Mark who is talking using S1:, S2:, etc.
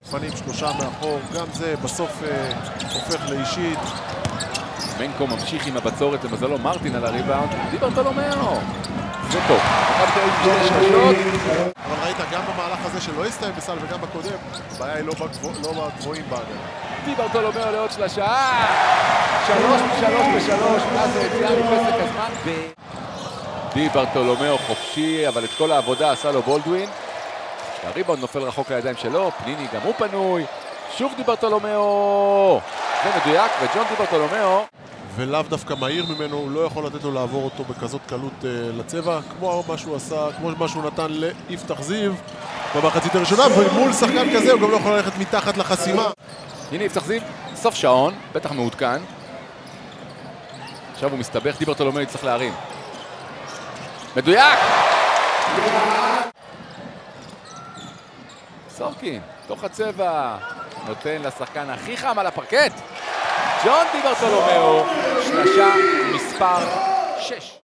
S1: פנים שלושה מאחור, גם זה בסוף הופך לאישית.
S2: מנקו ממשיך עם הבצורת, למזלו מרטין על הריבאונד. די ברטולומיאו! זה טוב.
S1: אבל ראית גם במהלך הזה שלא הסתיים בסל וגם בקודם, הבעיה היא לא בגבוהים בהגנה.
S2: די ברטולומיאו לעוד שלושה. 3 מ-3 ב-3, ואז היציאה מפסק הזמן. די ברטולומיאו חופשי, אבל את כל העבודה עשה לו בולדווין. הריבאונד נופל רחוק לידיים שלו, פניני גם הוא פנוי. שוב די ברטולומיאו! זה מדויק, וג'ון די ברטולומיאו
S1: ולאו דווקא מהיר ממנו, הוא לא יכול לתת לו לעבור אותו בכזאת קלות לצבע, כמו מה שהוא עשה, כמו מה שהוא נתן ליפתח זיו במחצית הראשונה, ומול שחקן כזה הוא גם לא יכול ללכת מתחת לחסימה.
S2: הנה יפתח זיו, סוף שעון, בטח מעודכן. עכשיו הוא מסתבך, די ברטולומיאו יצטרך להרים. מדויק! סורקין, תוך הצבע, נותן לשחקן הכי חם על הפרקט. ג'ון די ברטולומיאו, שלשה מספר 6.